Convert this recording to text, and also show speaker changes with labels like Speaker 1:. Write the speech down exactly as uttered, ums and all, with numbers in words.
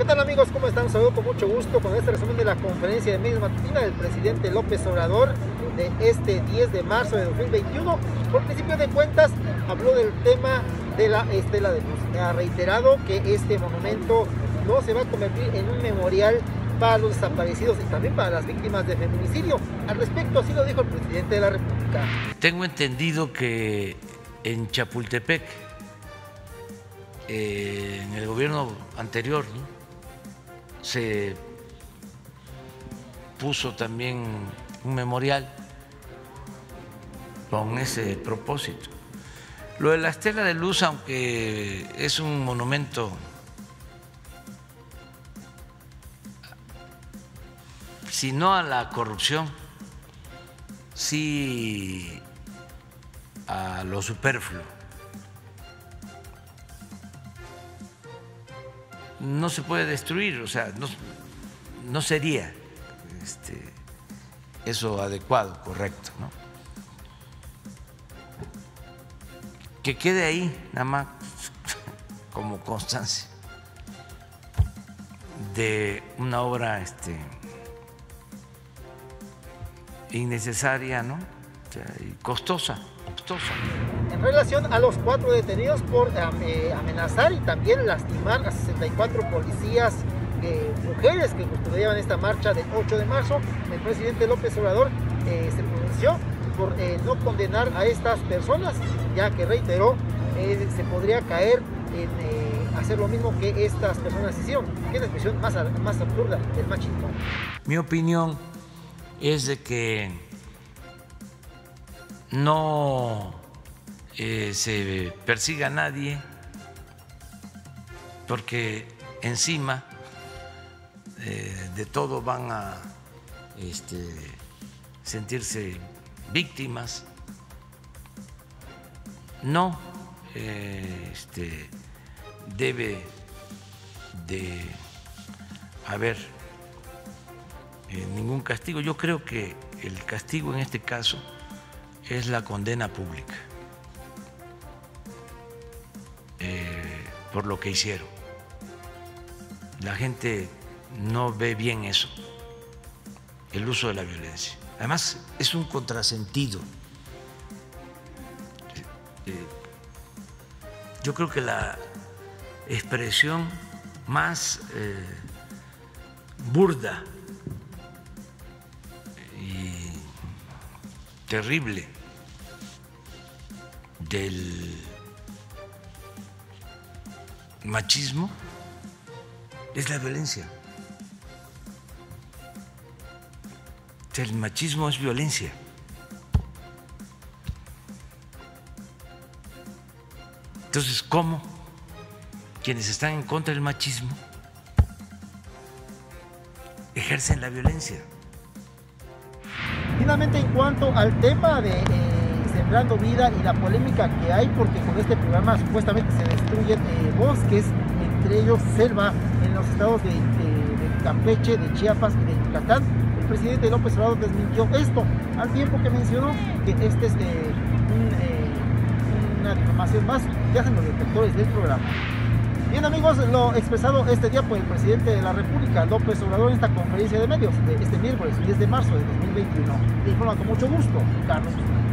Speaker 1: tal, amigos? ¿Cómo están? Saludo con mucho gusto con este resumen de la conferencia de medios matutina del presidente López Obrador de este diez de marzo de dos mil veintiuno. Por principio de cuentas, habló del tema de la Estela de Luz. Ha reiterado que este monumento no se va a convertir en un memorial para los desaparecidos y también para las víctimas de feminicidio. Al respecto, así lo dijo el presidente de la República.
Speaker 2: Tengo entendido que en Chapultepec, eh, en el gobierno anterior, ¿no?, se puso también un memorial con ese propósito. Lo de la Estela de Luz, aunque es un monumento si no a la corrupción, sí a lo superfluo. No se puede destruir, o sea, no, no sería este, eso adecuado, correcto, ¿no? Que quede ahí, nada más como constancia de una obra este, innecesaria, ¿no? O sea, y costosa, costosa.
Speaker 1: En relación a los cuatro detenidos por eh, amenazar y también lastimar a sesenta y cuatro policías, eh, mujeres que custodiaban esta marcha del ocho de marzo, el presidente López Obrador eh, se pronunció por eh, no condenar a estas personas, ya que reiteró eh, se podría caer en eh, hacer lo mismo que estas personas hicieron, que es la expresión más, más absurda del machismo.
Speaker 2: Mi opinión es de que no eh, se persiga a nadie, porque encima eh, de todo van a este, sentirse víctimas. No eh, este, debe de haber eh, ningún castigo. Yo creo que el castigo en este caso es la condena pública eh, por lo que hicieron. La gente no ve bien eso, el uso de la violencia. Además, es un contrasentido. Eh, yo creo que la expresión más eh, burda y terrible del machismo es la violencia. El machismo es violencia. Entonces, ¿cómo quienes están en contra del machismo ejercen la violencia?
Speaker 1: Finalmente, en cuanto al tema de eh, Sembrando Vida y la polémica que hay, porque con este programa supuestamente se destruyen eh, bosques, entre ellos selva, en los estados de, de, de Campeche, de Chiapas y de Yucatán. El presidente López Obrador desmintió esto, al tiempo que mencionó que este es eh, un, eh, una difamación más que hacen los detectores del programa. Bien, amigos, lo expresado este día por el presidente de la República, López Obrador, en esta conferencia de medios de este miércoles diez de marzo de dos mil veintiuno. Le informa con mucho gusto Carlos.